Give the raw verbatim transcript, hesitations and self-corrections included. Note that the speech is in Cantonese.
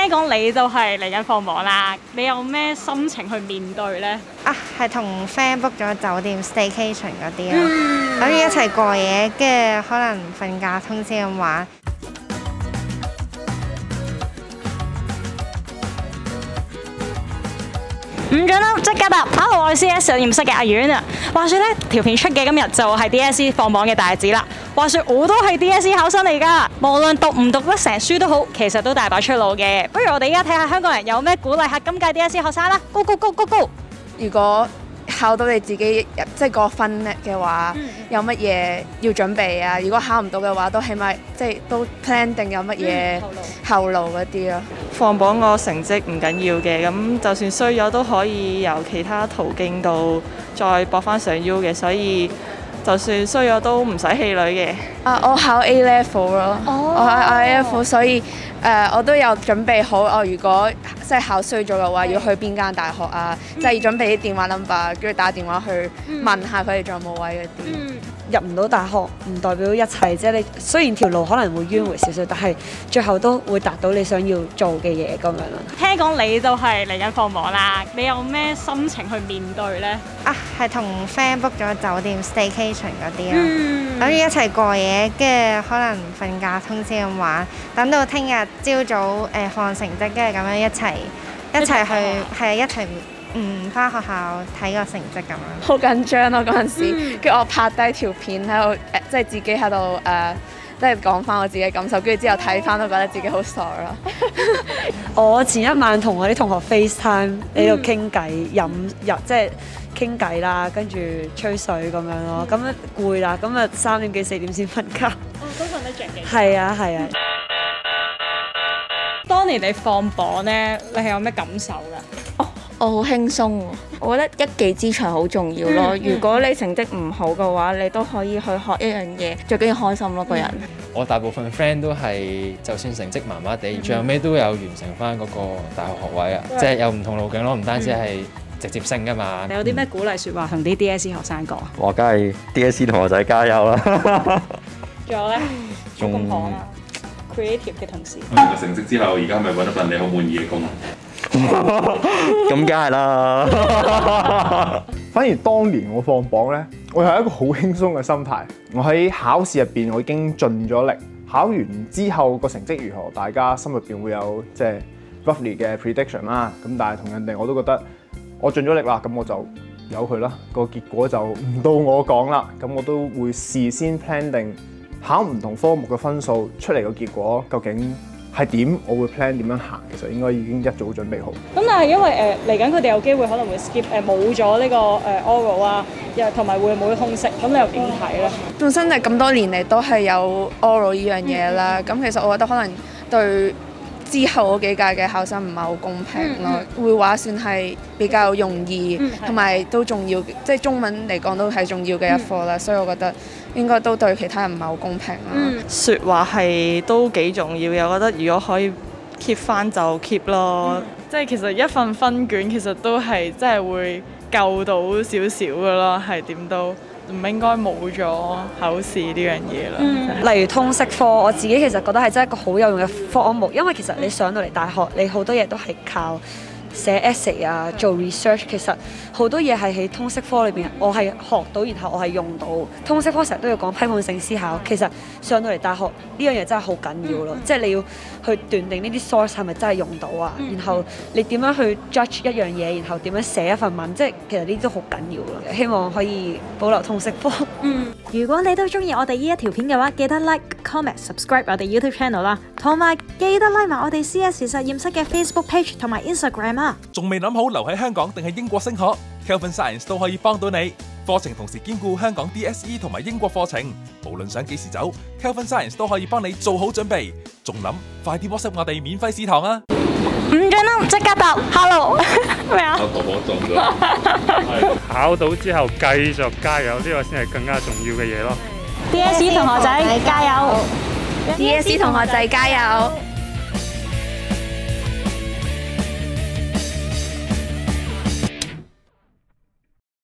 聽講你就係嚟緊放榜啦，你有咩心情去面對呢？ 啊，係同 friend book 咗酒店 staycation 嗰啲咯，諗住一齊過夜，跟住可能瞓覺通宵咁玩。 唔準啦，即刻答 ！Hello， 我係 C S 實驗室嘅阿遠啊。話說呢條片出嘅今日就係 D S E 放榜嘅大日子啦。話說我都係 D S E 考生嚟㗎，無論讀唔讀得成書都好，其實都大把出路嘅。不如我哋而家睇下香港人有咩鼓勵下今屆 D S E 學生啦！Go go go go go！ 如果考到你自己即係個分嘅話， 嗯、 有乜嘢要準備啊？如果考唔到嘅話，都起碼即係都 plan 定有乜嘢後路嗰啲咯。 放榜個成績唔緊要嘅，咁就算衰咗都可以由其他途徑度再搏翻上 U 嘅，所以就算衰咗都唔使氣餒嘅。 啊，我考 A level 咯， 哦、 我考 A level， 所以誒、呃、我都有準備好，我如果即係考衰咗嘅話，要去邊間大學啊，即係、嗯、要準備啲電話 number，跟住打電話去問下佢哋仲有冇位嗰啲。 嗯入唔到大學唔代表一切，即係你雖然條路可能會迂迴少少，但係最後都會達到你想要做嘅嘢咁樣咯。 聽講你就係嚟緊放榜啦，你有咩心情去面對呢？ 啊，係同 friend book 咗酒店 staycation 嗰啲咯，諗住、 嗯、 一齊過夜，跟住可能瞓覺通宵咁玩，等到聽日朝早誒、呃、放成績，跟住咁樣一齊一齊去係啊一齊。嗯，翻學校睇個成績咁樣。 好緊張咯嗰陣時，跟住、嗯、我拍低條片喺度，誒、呃、即係自己喺度誒，即係講翻我自己嘅感受，跟住之後睇翻都覺得自己好傻咯。 我前一晚同我啲同學 FaceTime 喺度傾偈，飲入即係傾偈啦，跟住吹水咁樣咯。咁樣攰啦，咁啊三點幾四點先瞓覺。 哦，都瞓得着嘅。 係啊係啊。 當年你放榜咧，你係有咩感受㗎？ 哦，我好輕鬆喎，我覺得一技之長好重要咯。 嗯嗯、 如果你成績唔好嘅話，你都可以去學一樣嘢，最緊要開心咯，個人。 我大部分 friend 都係，就算成績麻麻地，最後尾都有完成翻嗰個大學學位啊，即係有唔同路徑咯，唔單止係直接升噶嘛。 你有啲咩鼓勵説話同啲 D S E 學生講啊？ 我梗係 D S E 同學仔加油啦！ 仲有咧， 仲咁講啊 ，creative 嘅同事。 個成績之後，而家係咪揾一份你好滿意嘅工啊？ 咁梗係啦。 反而當年我放榜咧，我係一個好輕鬆嘅心態。我喺考試入邊，我已經盡咗力。考完之後個成績如何，大家心入邊會有即係 roughly 嘅 prediction 啦。咁但係同人哋我都覺得我盡咗力啦，咁我就由佢啦。個結果就唔到我講啦。咁我都會事先 plan 定考唔同科目嘅分數出嚟個結果究竟係點，我會 plan 點樣行，其實應該已經一早準備好。 咁但係因為誒嚟緊佢哋有機會可能會 skip 誒冇咗呢個誒 oral 啊，又同埋會冇咗通識，咁你又點睇咧？ 本身係咁多年嚟都係有 oral 呢樣嘢啦，咁、嗯、其實我覺得可能對之後嗰幾屆嘅考生唔係好公平咯。嗯、會話算係比較容易，同埋、嗯、都重要，即、就、係、是、中文嚟講都係重要嘅一科啦，嗯、所以我覺得應該都對其他人唔係好公平啦。 嗯、説話係都幾重要嘅，我覺得如果可以 keep 翻就 keep 咯，嗯、即係其實一份分卷其實都係真係會救到少少嘅咯，係點都唔應該冇咗考試呢樣嘢啦。 嗯、例如通識科，我自己其實覺得係真係一個好有用嘅科目，因為其實你上到嚟大學，你好多嘢都係靠寫 essay 啊，做 research， 其實好多嘢係喺通識科裏邊，我係學到，然後我係用到。通識科成日都要講批判性思考，其實上到嚟大學呢樣嘢真係好緊要咯，嗯、即係你要去斷定呢啲 source 係咪真係用到啊，嗯、然後你點樣去 judge 一樣嘢，然後點樣寫一份文，即係其實呢啲都好緊要咯。希望可以保留通識科。 嗯，如果你都中意我哋呢一條片嘅話，記得 like、comment、subscribe 我哋 YouTube channel 啦，同埋記得 like 埋我哋 C S 實驗室嘅 Facebook page 同埋 Instagram 啊。 仲未諗好留喺香港定係英國升學 ？Kelvin Science 都可以幫到你。課程同時兼顧香港 D S E 同埋英國課程，無論想幾時走 ，Kelvin Science 都可以幫你做好準備。仲諗快啲 WhatsApp 我哋免費試堂啊！ 唔準啦，即刻答 Hello 咩啊？ 我我中咗。 考到之後繼續加油，呢個先係更加重要嘅嘢咯。 D S E 同學仔加油 ！D S E 同學仔加油！